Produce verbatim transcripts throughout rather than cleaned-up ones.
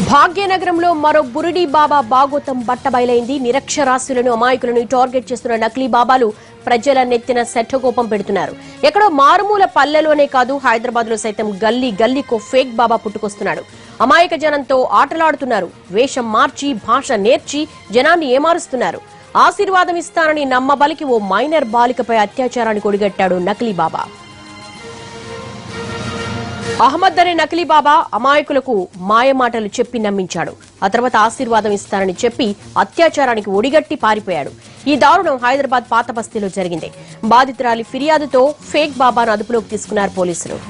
భాగ్యనగరంలో మరో బురిడి బాబా బాగోతం బట్టబయలైంది. నిరక్షరాస్యులను అమాయకులను టార్గెట్ చేస్తున్న నకిలీ బాబాలు ప్రజల నెత్తిన శఠగోపం పెడుతున్నారు. ఎక్కడో మారుమూల పల్లెలోనే కాదు, హైదరాబాద్ లో సైతం గల్లీ గల్లీకో ఫేక్ బాబా పుట్టుకొస్తున్నాడు. అమాయక జనంతో ఆటలాడుతున్నారు. వేషం మార్చి భాష నేర్చి జనాన్ని ఏమారుస్తున్నారు. ఆశీర్వాదం ఇస్తానని నమ్మబలికి ఓ మైనర్ బాలికపై అత్యాచారానికి ఒడిగట్టాడు నకిలీ బాబా. అహ్మద్ అనే నకిలీ బాబా అమాయకులకు మాయమాటలు చెప్పి నమ్మించాడు. ఆ తర్వాత ఆశీర్వాదం ఇస్తానని చెప్పి అత్యాచారానికి ఒడిగట్టి పారిపోయాడు. ఈ దారుణం హైదరాబాద్ పాత బస్తీలో జరిగింది. బాధితురాలి ఫిర్యాదుతో ఫేక్ బాబాను అదుపులోకి తీసుకున్నారు పోలీసులు.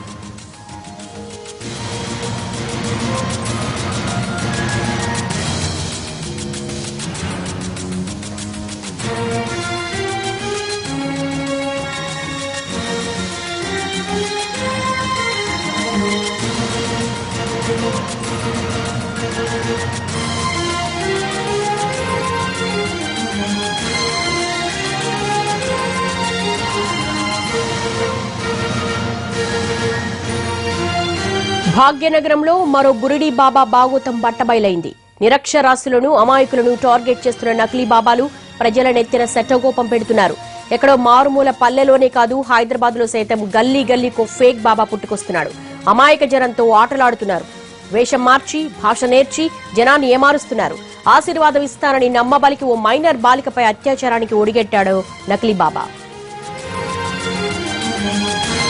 భాగ్యనగరంలో మరో బురిడి బాబా బాగోతం బట్టబయలైంది. నిరక్షరాస్యులను అమాయకులను టార్గెట్ చేస్తున్న నకిలీ బాబాలు ప్రజల నెత్తిన శఠగోపం పెడుతున్నారు. ఎక్కడో మారుమూల పల్లెలోనే కాదు, హైదరాబాద్ లో సైతం గల్లీ గల్లీకో ఫేక్ బాబా పుట్టుకొస్తున్నాడు. అమాయక జనంతో ఆటలాడుతున్నారు. వేషం మార్చి భాష నేర్చి జనాన్ని ఏమారుస్తున్నారు. ఆశీర్వాదం ఇస్తానని నమ్మబలికి ఓ మైనర్ బాలికపై అత్యాచారానికి ఒడిగట్టాడు నకిలీ బాబా.